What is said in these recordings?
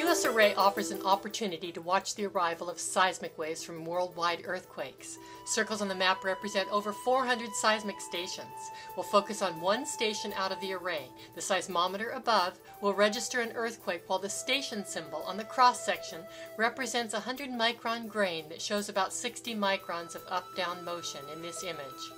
UsArray offers an opportunity to watch the arrival of seismic waves from worldwide earthquakes. Circles on the map represent over 400 seismic stations. We'll focus on one station out of the array. The seismometer above will register an earthquake, while the station symbol on the cross-section represents a 100 micron grain that shows about 60 microns of up-down motion in this image.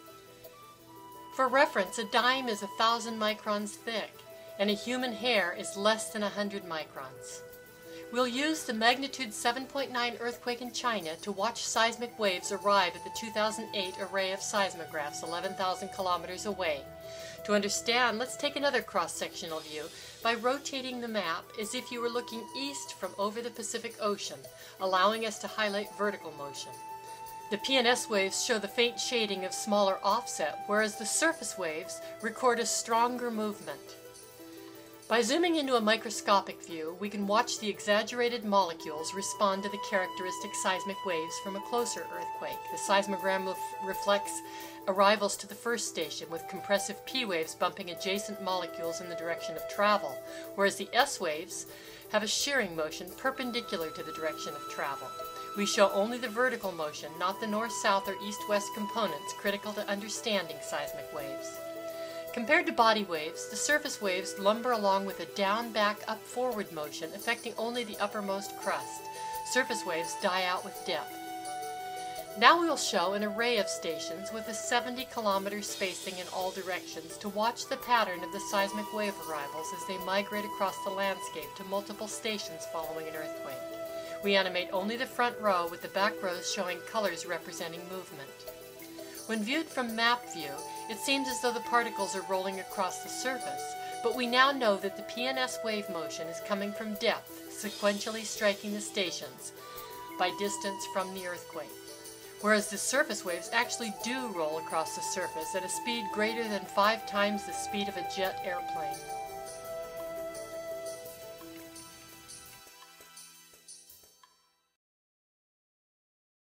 For reference, a dime is 1,000 microns thick, and a human hair is less than 100 microns. We'll use the magnitude 7.9 earthquake in China to watch seismic waves arrive at the 2008 array of seismographs 11,000 kilometers away. To understand, let's take another cross-sectional view by rotating the map as if you were looking east from over the Pacific Ocean, allowing us to highlight vertical motion. The PNS waves show the faint shading of smaller offset, whereas the surface waves record a stronger movement. By zooming into a microscopic view, we can watch the exaggerated molecules respond to the characteristic seismic waves from a closer earthquake. The seismogram reflects arrivals to the first station, with compressive P waves bumping adjacent molecules in the direction of travel, whereas the S waves have a shearing motion perpendicular to the direction of travel. We show only the vertical motion, not the north-south or east-west components critical to understanding seismic waves. Compared to body waves, the surface waves lumber along with a down-back-up-forward motion, affecting only the uppermost crust. Surface waves die out with depth. Now we will show an array of stations with a 70-kilometer spacing in all directions to watch the pattern of the seismic wave arrivals as they migrate across the landscape to multiple stations following an earthquake. We animate only the front row, with the back rows showing colors representing movement. When viewed from map view, it seems as though the particles are rolling across the surface, but we now know that the PNS wave motion is coming from depth, sequentially striking the stations by distance from the earthquake, whereas the surface waves actually do roll across the surface at a speed greater than 5 times the speed of a jet airplane.